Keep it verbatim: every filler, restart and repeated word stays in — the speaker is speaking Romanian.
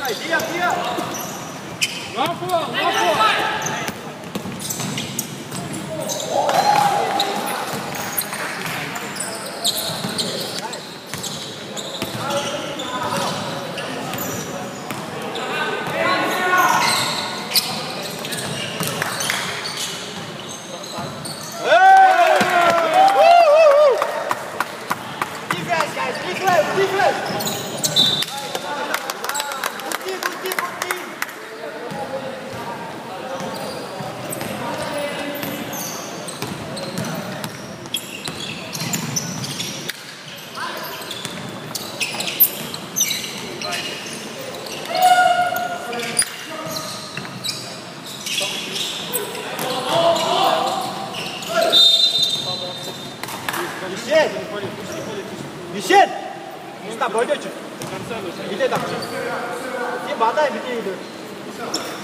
Dia, dia! Lá fora, lá fora! Michel! Sta, pojďte. Jde tak. Je báta, je vidí.